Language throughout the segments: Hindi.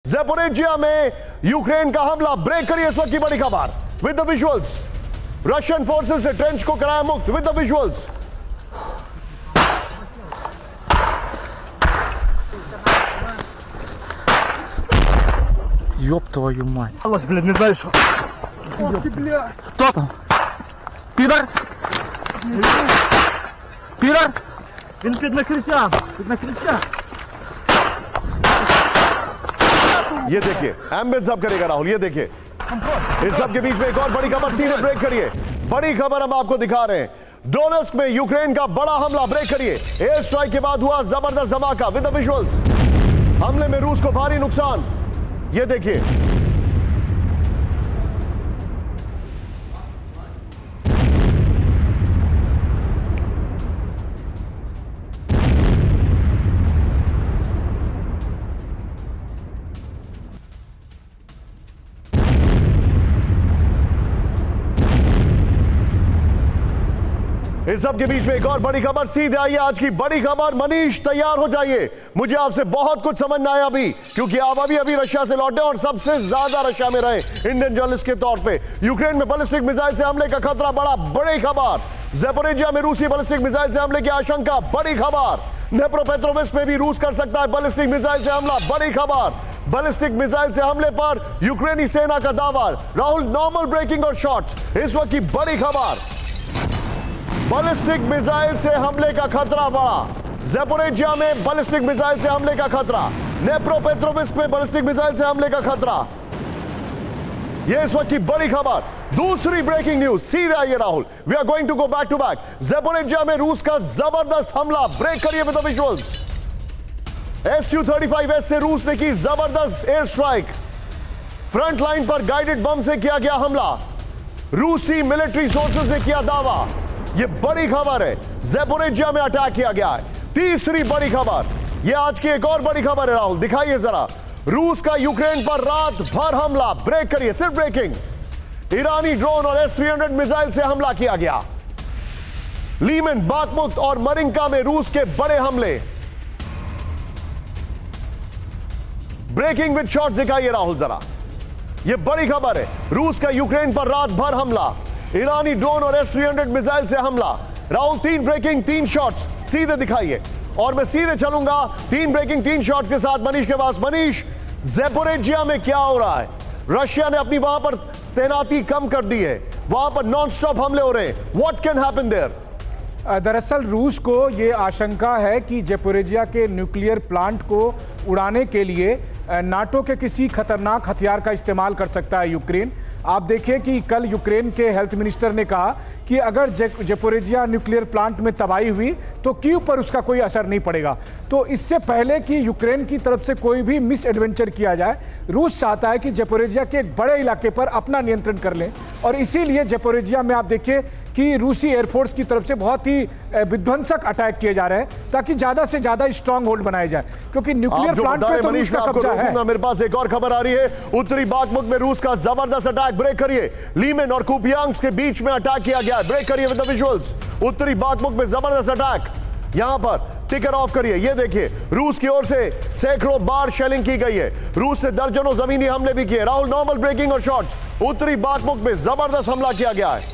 ज़ैपोरिजिया में यूक्रेन का हमला, ब्रेक करिए इस वक्त की बड़ी खबर with the visuals. Russian forces से ट्रेंच को कराया मुक्त विद द विजुअल्स। Ёб твою мать. Аллах, блядь, не знаю, что. Ох ты, бля. Кто там? Пидор? Пидор? Він під накриттям. ये देखिए एम्बुलेंस अब करेगा राहुल, ये देखिए इस सब के बीच में एक और बड़ी खबर, सीधे ब्रेक करिए। बड़ी खबर हम आपको दिखा रहे हैं, डोनेट्स्क में यूक्रेन का बड़ा हमला, ब्रेक करिए। एयर स्ट्राइक के बाद हुआ जबरदस्त धमाका विद द विजुअल्स। हमले में रूस को भारी नुकसान, ये देखिए। इस सब के बीच में एक और बड़ी खबर, सीधे आइए आज की बड़ी खबर। मनीष तैयार हो जाइए, मुझे आपसे बहुत कुछ समझ ना आया अभी, क्योंकि आप अभी रशिया से लौटे और सबसे ज्यादा रशिया में रहे इंडियन जर्नलिस्ट के तौर पे। यूक्रेन में बैलिस्टिक मिसाइल से हमले का खतरा बढ़ा, बड़ी खबर। ज़ैपोरिजिया में रूसी बैलिस्टिक मिसाइल से हमले की आशंका, बड़ी खबर। ड्नेप्रोपेट्रोव्स्क में भी रूस कर सकता है बैलिस्टिक मिसाइल से हमला, बड़ी खबर। बैलिस्टिक मिसाइल से हमले पर यूक्रेनी सेना का दावा। राहुल, नॉर्मल ब्रेकिंग और शॉट्स, इस वक्त की बड़ी खबर। बैलिस्टिक मिसाइल से हमले का खतरा बढ़ा, ज़ैपोरिजिया में बैलिस्टिक मिसाइल से हमले का खतरा, ड्नेप्रोपेट्रोव्स्क में बैलिस्टिक मिसाइल से हमले का खतरा, यह इस वक्त की बड़ी खबर। दूसरी ब्रेकिंग न्यूज, सीधे आइए Rahul, we are going to go back to back. Zaporizhzhia में रूस का जबरदस्त हमला, ब्रेक करिए विद द विजुअल्स। Su-35S से रूस ने की जबरदस्त एयर स्ट्राइक, फ्रंट लाइन पर गाइडेड बम से किया गया हमला, रूसी मिलिट्री सोर्सेज ने किया दावा। यह बड़ी खबर है, ज़ैपोरिजिया में अटैक किया गया है। तीसरी बड़ी खबर, यह आज की एक और बड़ी खबर है राहुल, दिखाइए जरा। रूस का यूक्रेन पर रात भर हमला, ब्रेक करिए, सिर्फ ब्रेकिंग। ईरानी ड्रोन और S-300 मिसाइल से हमला किया गया। लीमन, बाखमुत और मरिंका में रूस के बड़े हमले, ब्रेकिंग विद शॉट्स दिखाइए राहुल जरा। यह बड़ी खबर है, रूस का यूक्रेन पर रात भर हमला, ईरानी ड्रोन और S-300 मिसाइल से हमला। राहुल, 3 ब्रेकिंग 3 शॉट्स, सीधे दिखाइए। और मैं सीधे चलूंगा 3 ब्रेकिंग 3 शॉट्स के साथ मनीष के पास। मनीष, ज़ैपोरिजिया में क्या हो रहा है? रशिया ने अपनी वहां पर तैनाती कम कर दी है, वहां पर नॉन स्टॉप हमले हो रहे हैं, व्हाट कैन हैपन देयर? दरअसल रूस को ये आशंका है कि ज़ैपोरिजिया के न्यूक्लियर प्लांट को उड़ाने के लिए नाटो के किसी खतरनाक हथियार का इस्तेमाल कर सकता है यूक्रेन। आप देखिए कि कल यूक्रेन के हेल्थ मिनिस्टर ने कहा कि अगर ज़ैपोरिजिया न्यूक्लियर प्लांट में तबाही हुई तो कीव पर उसका कोई असर नहीं पड़ेगा। तो इससे पहले कि यूक्रेन की तरफ से कोई भी मिस एडवेंचर किया जाए, रूस चाहता है कि ज़ैपोरिजिया के एक बड़े इलाके पर अपना नियंत्रण कर लें, और इसीलिए ज़ैपोरिजिया में आप देखिए कि रूसी एयरफोर्स की तरफ से बहुत ही विध्वंसक अटैक किए जा रहे हैं ताकि ज्यादा से ज्यादा स्ट्रांग होल्ड बनाए जाए, क्योंकि न्यूक्लियर प्लांट पे तो रूस का कब्जा है। मेरे पास एक और खबर आ रही है, उत्तरी बाखमुत में रूस का जबरदस्त अटैक, ब्रेक करिए। लीमन और कुपियांस्क के बीच में अटैक किया गया, ब्रेक करिए विद द विजुअल्स। उत्तरी बाखमुत में जबरदस्त अटैक, यहां पर टिकर ऑफ करिए, ये देखिए। रूस की ओर से सैकड़ों बार शेलिंग की गई है, रूस से दर्जनों जमीनी हमले भी किए। राहुल, नॉर्मल ब्रेकिंग और शॉट्स, उत्तरी बाखमुत में जबरदस्त हमला किया गया है।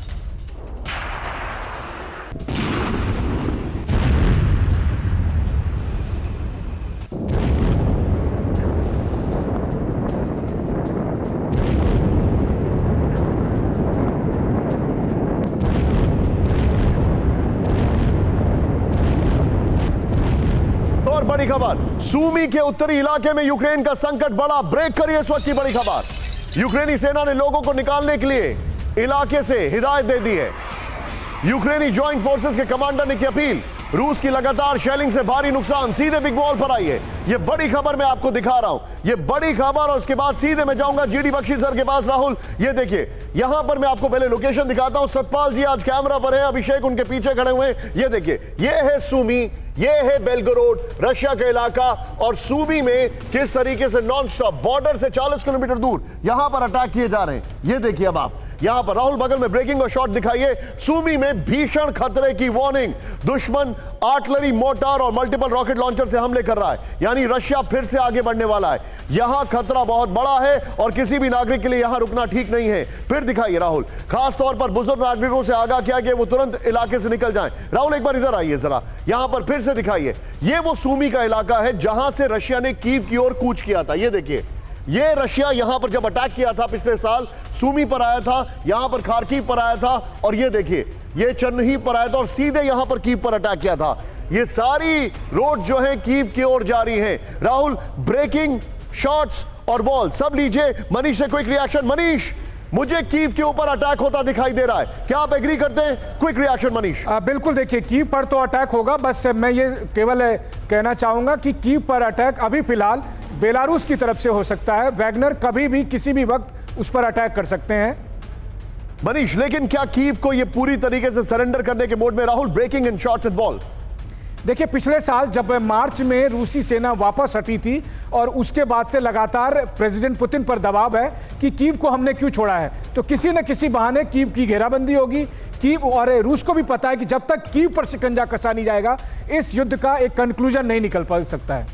बड़ी खबर, सूमी के उत्तरी इलाके में यूक्रेन का संकट बढ़ा, ब्रेक करिए इस वक्त की बड़ी खबर। यूक्रेनी सेना ने लोगों को निकालने के लिए इलाके से हिदायत दे दी है। यूक्रेनी ज्वाइंट फोर्सेस के कमांडर ने की अपील, रूस की लगातार शेलिंग से भारी नुकसान। सीधे बिग बॉल पर आइए, यह बड़ी खबर मैं आपको दिखा रहा हूं, यह बड़ी खबर। और उसके बाद सीधे मैं जाऊंगा जीडी बख्शी सर के पास। राहुल, ये देखिए, यहां पर मैं आपको पहले लोकेशन दिखाता हूं। सतपाल जी आज कैमरा पर है, अभिषेक उनके पीछे खड़े हुए हैं। ये देखिए, ये है सूमी, ये है बेलगोरोड, रशिया का इलाका। और सूमी में किस तरीके से नॉन स्टॉप बॉर्डर से 40 किलोमीटर दूर यहां पर अटैक किए जा रहे हैं, ये देखिए। अब आप यहां पर राहुल बगल में ब्रेकिंग और शॉट दिखाइए। सूमी में भीषण खतरे की वार्निंग, दुश्मन आर्टिलरी, मोर्टार और मल्टीपल रॉकेट लॉन्चर से हमले कर रहा है, यानी रशिया फिर से आगे बढ़ने वाला है। यहां खतरा बहुत बड़ा है और किसी भी नागरिक के लिए यहां रुकना ठीक नहीं है। फिर दिखाइए राहुल, खास तौर पर बुजुर्ग नागरिकों से आगाह किया कि वो तुरंत इलाके से निकल जाएं। राहुल एक बार इधर आइए जरा, यहां पर फिर से दिखाइए। ये वो सूमी का इलाका है जहां से रशिया ने कीव की ओर कूच किया था। ये देखिए, ये रशिया यहां पर जब अटैक किया था पिछले साल, सूमी पर आया था, यहां पर खार्किव पर आया था, और ये देखिए ये चरनिहिव पर आया था और सीधे यहां पर कीव पर अटैक किया था। ये सारी रोड जो है कीव की ओर जा रही है। राहुल, ब्रेकिंग, शॉट्स और वॉल सब लीजिए। मनीष से क्विक रिएक्शन। मनीष, मुझे कीव के ऊपर अटैक होता दिखाई दे रहा है, क्या आप एग्री करते हैं? Quick reaction Manish. बिल्कुल, देखिए कीव पर तो अटैक होगा, बस मैं ये केवल कहना चाहूंगा कि कीव पर अटैक अभी फिलहाल बेलारूस की तरफ से हो सकता है। वैगनर कभी भी किसी भी वक्त उस पर अटैक कर सकते हैं। मनीष, लेकिन क्या कीव को ये पूरी तरीके से सरेंडर करने के मोड में? Rahul, breaking and shots and ball. देखिए, पिछले साल जब मार्च में रूसी सेना वापस हटी थी और उसके बाद से लगातार प्रेसिडेंट पुतिन पर दबाव है कि कीव को हमने क्यों छोड़ा है, तो किसी न किसी बहाने कीव की घेराबंदी होगी। कीव और रूस को भी पता है कि जब तक कीव पर शिकंजा कसा नहीं जाएगा, इस युद्ध का एक कंक्लूजन नहीं निकल पा सकता है।